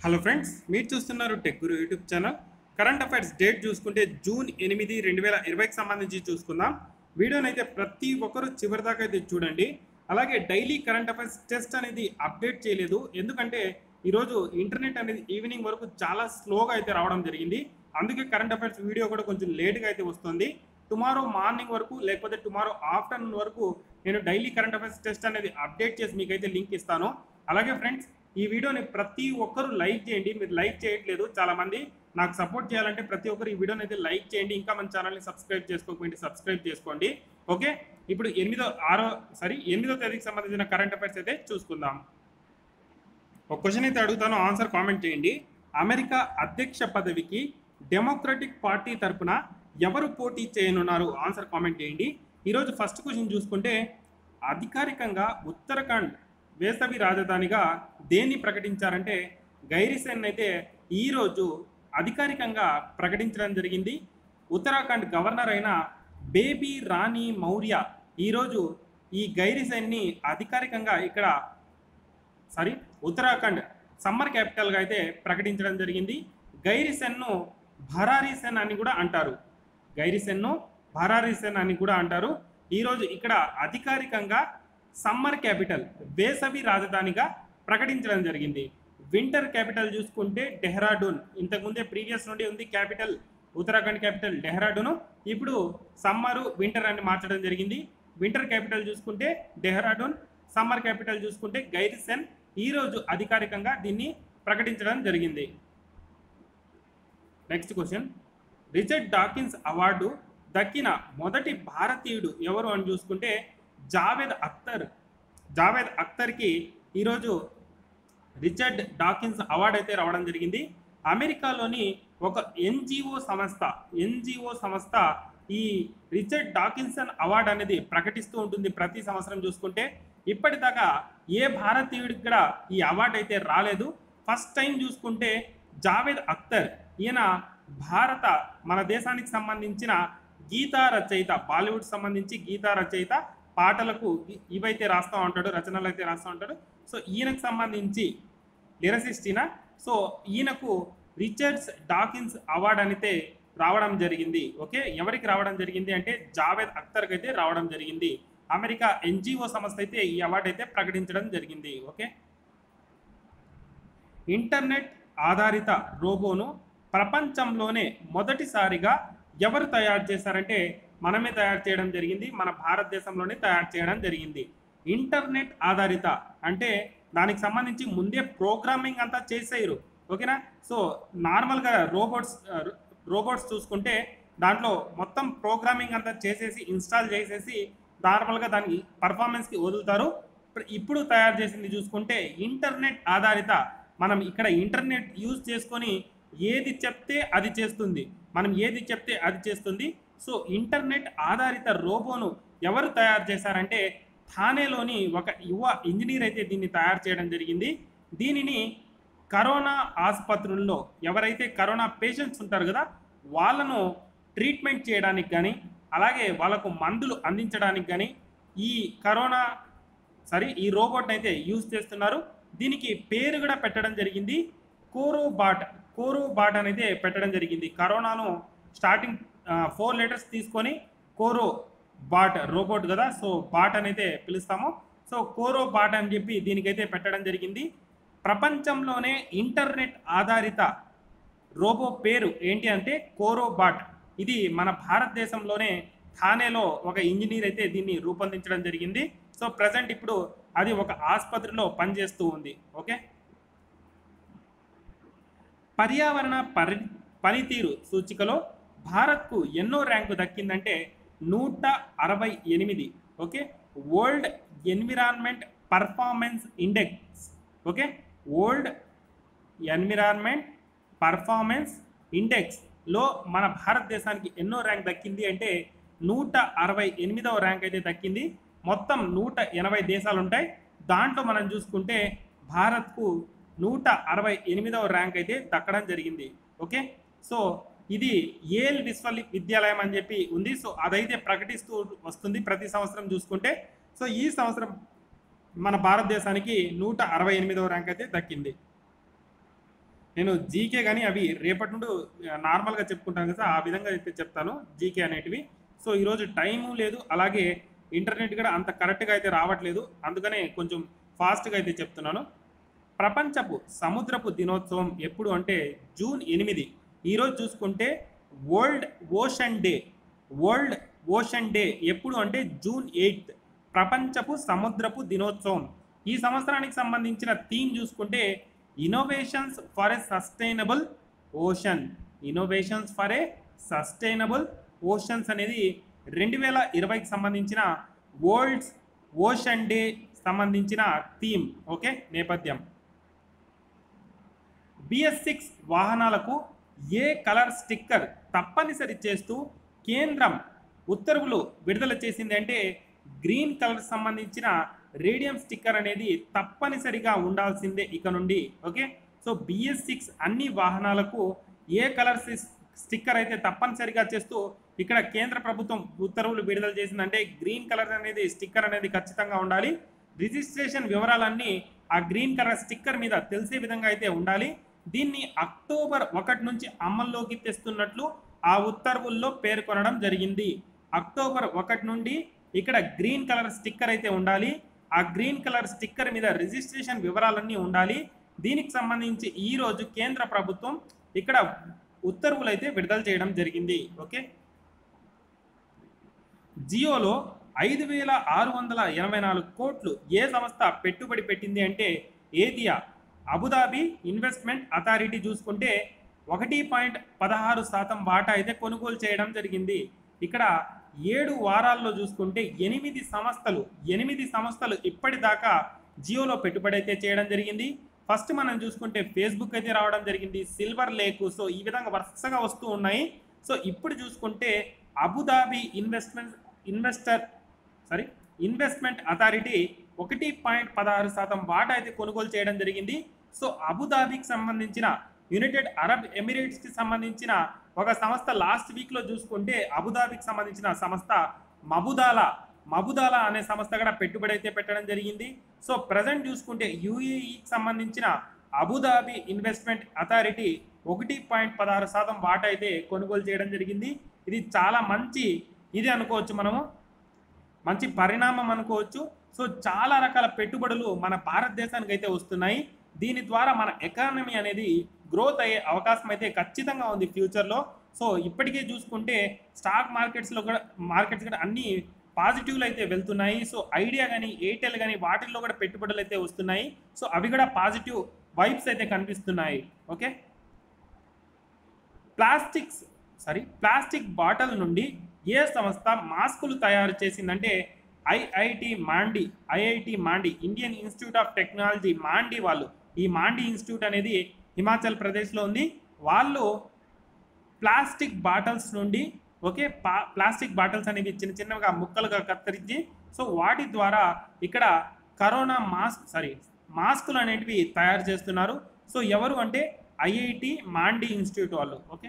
Hello friends, మీరు చూస్తున్నారు tech guru YouTube channel. Current affairs date చూసుకుంటే జూన్ 8, 2020కి సంబంధించి చూసుకుందాం. వీడియోనైతే ప్రతి ఒక్కరు చివరి దాకా అయితే చూడండి. అలాగే డైలీ కరెంట్ అఫైర్స్ టెస్ట్ అనేది అప్డేట్ చేయలేదు, ఎందుకంటే ఈరోజు ఇంటర్నెట్ అనేది ఈవినింగ్ వరకు చాలా స్లోగా అయితే రావడం జరిగింది. అందుకే కరెంట్ అఫైర్స్ వీడియో కూడా కొంచెం లేట్గా అయితే వస్తుంది. టుమారో మార్నింగ్ వరకు లేకపోతే టుమారో ఆఫ్టర్నూన్ వరకు నేను డైలీ కరెంట్ అఫైర్స్ టెస్ట్ అనేది అప్డేట్ చేసి మీకైతే లింక్ ఇస్తాను. అలాగే ఫ్రెండ్స్, ఈ వీడియోని ప్రతి ఒక్కరు లైక్ చేయండి. మీరు లైక్ చేయట్లేదు చాలా మంది. నాకు సపోర్ట్ చేయాలంటే ప్రతి ఒక్కరు ఈ వీడియోని అయితే లైక్ చేయండి. ఇంకా మన ఛానల్ని సబ్స్క్రైబ్ చేసుకోకపోయింది సబ్స్క్రైబ్ చేసుకోండి. ఓకే, ఇప్పుడు 8వ తేదీకి సంబంధించిన కరెంట్ అఫైర్స్ అయితే చూసుకుందాం. ఒక క్వశ్చన్ అయితే అడుగుతాను, ఆన్సర్ కామెంట్ చేయండి. అమెరికా అధ్యక్ష పదవికి డెమోక్రటిక్ పార్టీ తరపున ఎవరు పోటీ చేయనున్నారు? ఆన్సర్ కామెంట్ చేయండి. ఈరోజు ఫస్ట్ క్వశ్చన్ చూసుకుంటే, అధికారికంగా ఉత్తరాఖండ్ వేసవి రాజధానిగా దేన్ని ప్రకటించారంటే గైరిసెన్ అయితే ఈరోజు అధికారికంగా ప్రకటించడం జరిగింది. ఉత్తరాఖండ్ గవర్నర్ అయిన బేబీ రాణి మౌర్య ఈరోజు ఈ గైరిసెన్ని అధికారికంగా ఉత్తరాఖండ్ సమ్మర్ క్యాపిటల్గా అయితే ప్రకటించడం జరిగింది. గైరిసెన్ను భరారీసెన్ అని కూడా అంటారు. గైరిసెన్ను భరారీసెన్ అని కూడా అంటారు. ఈరోజు ఇక్కడ అధికారికంగా సమ్మర్ క్యాపిటల్ వేసవి రాజధానిగా ప్రకటించడం జరిగింది. వింటర్ క్యాపిటల్ చూసుకుంటే డెహ్రాడూన్, ఇంతకుముందే ప్రీవియస్ నుండి ఉంది క్యాపిటల్ ఉత్తరాఖండ్ క్యాపిటల్ డెహ్రాడూన్. ఇప్పుడు సమ్మరు వింటర్ అని మార్చడం జరిగింది. వింటర్ క్యాపిటల్ చూసుకుంటే డెహ్రాడూన్, సమ్మర్ క్యాపిటల్ చూసుకుంటే గైరిసెన్. ఈరోజు అధికారికంగా దీన్ని ప్రకటించడం జరిగింది. Next question, Richard Dawkins award దక్కిన మొదటి భారతీయుడు ఎవరు అని చూసుకుంటే జావేద్ అఖ్తర్కి ఈరోజు రిచర్డ్ డాకిన్స్ అవార్డు అయితే రావడం జరిగింది. అమెరికాలోని ఒక ఎన్జిఓ సంస్థ ఈ రిచర్డ్ డాకిన్సన్ అవార్డు అనేది ప్రకటిస్తూ ఉంటుంది ప్రతి సంవత్సరం. చూసుకుంటే ఇప్పటిదాకా ఏ భారతీయుడికి కూడా ఈ అవార్డు అయితే రాలేదు. ఫస్ట్ టైం చూసుకుంటే జావేద్ అఖ్తర్, ఈయన మన దేశానికి సంబంధించిన గీతా రచయిత, బాలీవుడ్ సంబంధించి గీతా రచయిత, పాటలకు ఇవైతే రాస్తూ ఉంటాడు, రచనలు అయితే రాస్తూ ఉంటాడు. సో ఈయనకు సంబంధించి లిరిసిస్ట్ ఈయన. సో ఈయనకు రిచర్డ్స్ డాకిన్స్ అవార్డు అయితే రావడం జరిగింది. ఓకే, ఎవరికి రావడం జరిగింది అంటే జావేద్ అఖ్తర్కి అయితే రావడం జరిగింది. అమెరికా ఎన్జిఓ సంస్థ అయితే ఈ అవార్డు అయితే ప్రకటించడం జరిగింది. ఓకే, ఇంటర్నెట్ ఆధారిత రోబోను ప్రపంచంలోనే మొదటిసారిగా ఎవరు తయారు చేశారంటే మనమే తయారు చేయడం జరిగింది. మన భారతదేశంలోనే తయారు చేయడం జరిగింది. ఇంటర్నెట్ ఆధారిత అంటే దానికి సంబంధించి ముందే ప్రోగ్రామింగ్ అంతా చేసేయరు. ఓకేనా? సో నార్మల్గా రోబోట్స్ చూసుకుంటే దాంట్లో మొత్తం ప్రోగ్రామింగ్ అంతా చేసేసి ఇన్స్టాల్ చేసేసి నార్మల్గా దానికి పర్ఫార్మెన్స్కి వదులుతారు. ఇప్పుడు తయారు చేసింది చూసుకుంటే ఇంటర్నెట్ ఆధారిత. మనం ఇక్కడ ఇంటర్నెట్ యూజ్ చేసుకొని ఏది చెప్తే అది చేస్తుంది. సో ఇంటర్నెట్ ఆధారిత రోబోను ఎవరు తయారు చేశారంటే థానేలోని ఒక యువ ఇంజనీర్ అయితే దీన్ని తయారు చేయడం జరిగింది. దీనిని కరోనా ఆసుపత్రుల్లో ఎవరైతే కరోనా పేషెంట్స్ ఉంటారు కదా, వాళ్ళను ట్రీట్మెంట్ చేయడానికి కానీ అలాగే వాళ్ళకు మందులు అందించడానికి కానీ ఈ రోబోట్ అయితే యూజ్ చేస్తున్నారు. దీనికి పేరు కూడా పెట్టడం జరిగింది, కోరోబాట్ అనేది పెట్టడం జరిగింది. కరోనాను స్టార్టింగ్ 4 లెటర్స్ తీసుకొని కోరోబాట్, రోబోట్ కదా, సో బాట్ అనేది పిలుస్తాము. సో కోరోబాట్ అని చెప్పి దీనికైతే పెట్టడం జరిగింది. ప్రపంచంలోనే ఇంటర్నెట్ ఆధారిత రోబో పేరు ఏంటి అంటే కోరోబాట్. ఇది మన భారతదేశంలోనే థానేలో ఒక ఇంజనీర్ అయితే దీన్ని రూపొందించడం జరిగింది. సో ప్రజెంట్ ఇప్పుడు అది ఒక ఆసుపత్రిలో పనిచేస్తూ ఉంది. ఓకే, పర్యావరణ పనితీరు సూచికలో భారత్కు ఎన్నో ర్యాంకు దక్కిందంటే 168. Okay, world environment performance index. Okay, world environment performance ఇండెక్స్లో మన భారతదేశానికి ఎన్నో ర్యాంక్ దక్కింది అంటే 168వ ర్యాంక్ అయితే దక్కింది. మొత్తం 180 దేశాలు ఉంటాయి. దాంట్లో మనం చూసుకుంటే భారత్కు 168వ ర్యాంక్ అయితే దక్కడం జరిగింది. ఓకే, సో ఇది ఏల్ విశ్వవిద్యాలయం అని చెప్పి ఉంది. సో అదైతే ప్రకటిస్తూ వస్తుంది ప్రతి సంవత్సరం చూసుకుంటే. సో ఈ సంవత్సరం మన భారతదేశానికి 168వ ర్యాంక్ అయితే దక్కింది. నేను జీకే కానీ అవి రేపటి నుండి నార్మల్గా చెప్పుకుంటాను కదా, ఆ విధంగా అయితే చెప్తాను జీకే అనేటివి. సో ఈరోజు టైము లేదు, అలాగే ఇంటర్నెట్ కూడా అంత కరెక్ట్గా అయితే రావట్లేదు, అందుకనే కొంచెం ఫాస్ట్గా అయితే చెప్తున్నాను. ప్రపంచపు సముద్రపు దినోత్సవం ఎప్పుడు అంటే జూన్ 8. ఈరోజు చూసుకుంటే world ocean day. World ocean day ఎప్పుడు అంటే జూన్ 8. ప్రపంచపు సముద్రపు దినోత్సవం. ఈ సంవత్సరానికి సంబంధించిన థీమ్ చూసుకుంటే innovations for a sustainable ocean. Innovations for a sustainable oceans అనేది 2020కి సంబంధించిన వరల్డ్స్ ఓషన్ డే సంబంధించిన థీమ్. ఓకే, నేపథ్యం. BS6 వాహనాలకు ఏ కలర్ స్టిక్కర్ తప్పనిసరి చేస్తూ కేంద్రం ఉత్తర్వులు విడుదల చేసింది అంటే గ్రీన్ కలర్ సంబంధించిన రేడియం స్టిక్కర్ అనేది తప్పనిసరిగా ఉండాల్సిందే ఇక నుండి. ఓకే, సో BS6 అన్ని వాహనాలకు ఏ కలర్ స్టిక్కర్ అయితే తప్పనిసరిగా చేస్తూ ఇక్కడ కేంద్ర ప్రభుత్వం ఉత్తర్వులు విడుదల చేసిందంటే గ్రీన్ కలర్ అనేది స్టిక్కర్ అనేది ఖచ్చితంగా ఉండాలి. రిజిస్ట్రేషన్ వివరాలన్నీ ఆ గ్రీన్ కలర్ స్టిక్కర్ మీద తెలిసే విధంగా అయితే ఉండాలి. దీన్ని అక్టోబర్ 1 నుంచి అమల్లోకి తెస్తున్నట్లు ఆ ఉత్తర్వుల్లో పేర్కొనడం జరిగింది. అక్టోబర్ 1 నుండి ఇక్కడ గ్రీన్ కలర్ స్టిక్కర్ అయితే ఉండాలి. ఆ గ్రీన్ కలర్ స్టిక్కర్ మీద రిజిస్ట్రేషన్ వివరాలన్నీ ఉండాలి. దీనికి సంబంధించి ఈరోజు కేంద్ర ప్రభుత్వం ఇక్కడ ఉత్తర్వులు అయితే విడుదల చేయడం జరిగింది. ఓకే, జియోలో 5,684 కోట్లు ఏ సంస్థ పెట్టుబడి పెట్టింది అంటే ఏదియా. అబుదాబి ఇన్వెస్ట్మెంట్ అథారిటీ చూసుకుంటే 1.16% వాటా అయితే కొనుగోలు చేయడం జరిగింది. ఇక్కడ 7 వారాల్లో చూసుకుంటే 8 సంస్థలు ఇప్పటిదాకా జియోలో పెట్టుబడి అయితే చేయడం జరిగింది. ఫస్ట్ మనం చూసుకుంటే ఫేస్బుక్ అయితే రావడం జరిగింది, సిల్వర్ లేక్. సో ఈ విధంగా వరుసగా వస్తూ ఉన్నాయి. సో ఇప్పుడు చూసుకుంటే అబుదాబి ఇన్వెస్ట్మెంట్ అథారిటీ 1.16% వాటా అయితే కొనుగోలు చేయడం జరిగింది. సో అబుదాబికి సంబంధించిన యునైటెడ్ అరబ్ ఎమిరేట్స్కి సంబంధించిన ఒక సంస్థ లాస్ట్ వీక్లో చూసుకుంటే అబుదాబికి సంబంధించిన సంస్థ మబుదాలా అనే సంస్థ కూడా పెట్టుబడి అయితే పెట్టడం జరిగింది. సో ప్రజెంట్ చూసుకుంటే యూఏఈకి సంబంధించిన అబుదాబి ఇన్వెస్ట్మెంట్ అథారిటీ 1.16% వాటా అయితే కొనుగోలు చేయడం జరిగింది. ఇది చాలా మంచి ఇది అనుకోవచ్చు, మనము మంచి పరిణామం అనుకోవచ్చు. సో చాలా రకాల పెట్టుబడులు మన భారతదేశానికి అయితే వస్తున్నాయి. దీని ద్వారా మన ఎకానమీ అనేది గ్రోత్ అయ్యే అవకాశం అయితే ఖచ్చితంగా ఉంది ఫ్యూచర్లో. సో ఇప్పటికే చూసుకుంటే స్టాక్ మార్కెట్స్ కూడా అన్ని పాజిటివ్లు అయితే వెళ్తున్నాయి. సో ఐడియా కానీ ఎయిర్టెల్ కానీ వాటిల్లో కూడా పెట్టుబడులు అయితే వస్తున్నాయి. సో అవి కూడా పాజిటివ్ వైబ్స్ అయితే కనిపిస్తున్నాయి. ఓకే, ప్లాస్టిక్ బాటిల్ నుండి ఏ సంస్థ మాస్కులు తయారు చేసిందంటే IIT Mandi, Indian institute of technology Mandi వాళ్ళు. ఈ మాండి ఇన్స్టిట్యూట్ అనేది హిమాచల్ ప్రదేశ్లో ఉంది. వాళ్ళు ప్లాస్టిక్ బాటిల్స్ నుండి ప్లాస్టిక్ బాటిల్స్ అనేవి చిన్న చిన్నగా ముక్కలుగా కత్తిరించి సో వాటి ద్వారా ఇక్కడ కరోనా మాస్కులు అనేటివి తయారు చేస్తున్నారు. సో ఎవరు అంటే ఐఐటి మాండి ఇన్స్టిట్యూట్ వాళ్ళు. ఓకే,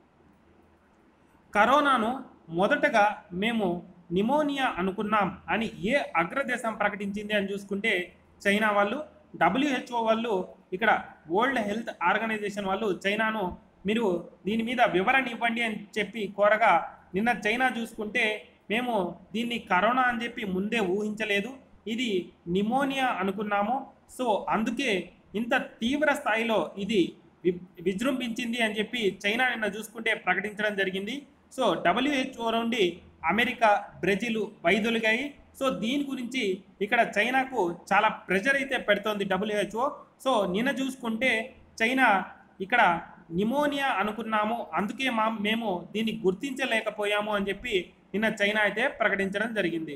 కరోనాను మొదటగా మేము నిమోనియా అనుకున్నాం అని ఏ అగ్రదేశం ప్రకటించింది అని చూసుకుంటే చైనా వాళ్ళు. WHO వాళ్ళు ఇక్కడ వరల్డ్ హెల్త్ ఆర్గనైజేషన్ వాళ్ళు చైనాను మీరు దీని మీద వివరణ ఇవ్వండి అని చెప్పి కోరగా నిన్న చైనా చూసుకుంటే మేము దీన్ని కరోనా అని చెప్పి ముందే ఊహించలేదు, ఇది నిమోనియా అనుకున్నాము. సో అందుకే ఇంత తీవ్ర స్థాయిలో ఇది విజృంభించింది అని చెప్పి చైనా నిన్న చూసుకుంటే ప్రకటించడం జరిగింది. సో WHO నుండి అమెరికా, బ్రెజిల్ వైదొలిగాయి. సో దీని గురించి ఇక్కడ చైనాకు చాలా ప్రెషర్ అయితే పెడుతోంది WHO. సో నిన్న చూసుకుంటే చైనా ఇక్కడ నిమోనియా అనుకున్నాము, అందుకే మేము దీన్ని గుర్తించలేకపోయాము అని చెప్పి నిన్న చైనా అయితే ప్రకటించడం జరిగింది.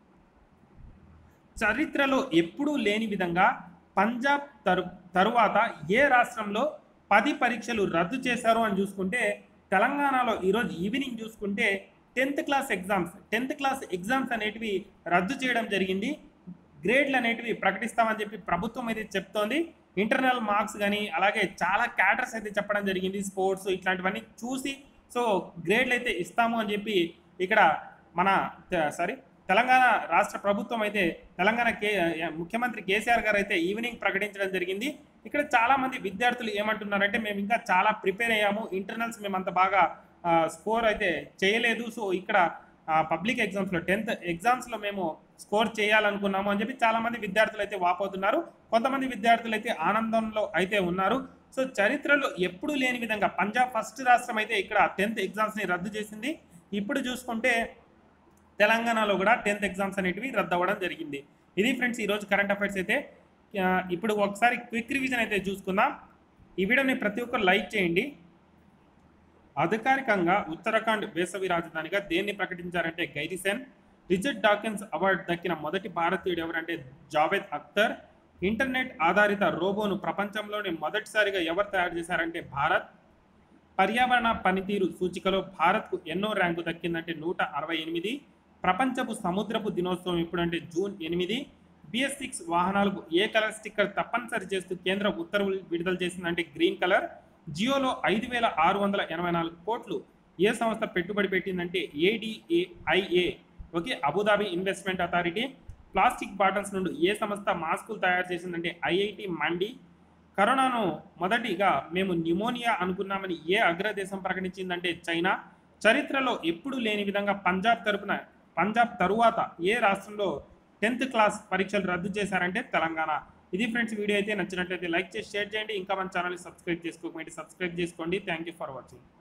చరిత్రలో ఎప్పుడూ లేని విధంగా పంజాబ్ తరువాత ఏ రాష్ట్రంలో 10 పరీక్షలు రద్దు చేశారు అని చూసుకుంటే తెలంగాణలో ఈరోజు ఈవినింగ్ చూసుకుంటే 10th క్లాస్ ఎగ్జామ్స్ అనేటివి రద్దు చేయడం జరిగింది. గ్రేడ్లు అనేటివి ప్రకటిస్తామని చెప్పి ప్రభుత్వం అయితే చెప్తోంది. ఇంటర్నల్ మార్క్స్ కానీ అలాగే చాలా క్యాటర్స్ అయితే చెప్పడం జరిగింది, స్పోర్ట్స్ ఇట్లాంటివన్నీ చూసి సో గ్రేడ్లు అయితే ఇస్తాము అని చెప్పి ఇక్కడ తెలంగాణ రాష్ట్ర ప్రభుత్వం అయితే తెలంగాణ ముఖ్యమంత్రి కేసీఆర్ గారు అయితే ఈవినింగ్ ప్రకటించడం జరిగింది. ఇక్కడ చాలామంది విద్యార్థులు ఏమంటున్నారంటే మేము ఇంకా చాలా ప్రిపేర్ అయ్యాము, ఇంటర్నల్స్ మేము అంత బాగా స్కోర్ అయితే చేయలేదు, సో ఇక్కడ పబ్లిక్ ఎగ్జామ్స్లో 10th ఎగ్జామ్స్లో మేము స్కోర్ చేయాలనుకున్నాము అని చెప్పి చాలామంది విద్యార్థులు అయితే వాపోతున్నారు. కొంతమంది విద్యార్థులు అయితే ఆనందంలో అయితే ఉన్నారు. సో చరిత్రలో ఎప్పుడూ లేని విధంగా పంజాబ్ ఫస్ట్ రాష్ట్రం అయితే ఇక్కడ 10th ఎగ్జామ్స్ని రద్దు చేసింది. ఇప్పుడు చూసుకుంటే తెలంగాణలో కూడా 10th ఎగ్జామ్స్ అనేటివి రద్దు అవ్వడం జరిగింది. ఇది ఫ్రెండ్స్ ఈరోజు కరెంట్ అఫైర్స్ అయితే. ఇప్పుడు ఒకసారి క్విక్ రివిజన్ అయితే చూసుకుందాం. ఈ వీడియోని ప్రతి ఒక్కరు లైక్ చేయండి. అధికారికంగా ఉత్తరాఖండ్ వేసవి రాజధానిగా దేన్ని ప్రకటించారంటే గైరిసెన్. రిచర్డ్ డాకిన్స్ అవార్డు దక్కిన మొదటి భారతీయుడు ఎవరంటే జావేద్ అఖ్తర్. ఇంటర్నెట్ ఆధారిత రోబోను ప్రపంచంలోనే మొదటిసారిగా ఎవరు తయారు చేశారంటే భారత్. పర్యావరణ పనితీరు సూచికలో భారత్కు ఎన్నో ర్యాంకు దక్కిందంటే 168. ప్రపంచపు సముద్రపు దినోత్సవం ఎప్పుడంటే జూన్ 8. BS6 వాహనాలకు ఏ కలర్ స్టిక్కర్ తప్పనిసరి చేస్తూ కేంద్రం ఉత్తర్వులు విడుదల చేసిందంటే గ్రీన్ కలర్. జియోలో 5,684 కోట్లు ఏ సంస్థ పెట్టుబడి పెట్టిందంటే ADAIA, okay, Abu Dhabi investment authority. Plastic bottles నుండి ఏ సంస్థ మాస్కులు తయారు చేసిందంటే IIT మండి. కరోనాను మొదటిగా మేము న్యూమోనియా అనుకున్నామని ఏ అగ్రదేశం ప్రకటించిందంటే చైనా. చరిత్రలో ఎప్పుడూ లేని విధంగా పంజాబ్ తరువాత ఏ రాష్ట్రంలో 10th క్లాస్ పరీక్షలు రద్దు చేశారంటే తెలంగాణ. ఇది ఫ్రెండ్స్, వీడియో అయితే నచ్చినట్లయితే లైక్ చేసి షేర్ చేయండి. ఇంకా మన ఛానల్ని సబ్స్క్రైబ్ చేసుకోకపోతే సబ్స్క్రైబ్ చేసుకోండి. Thank you for watching.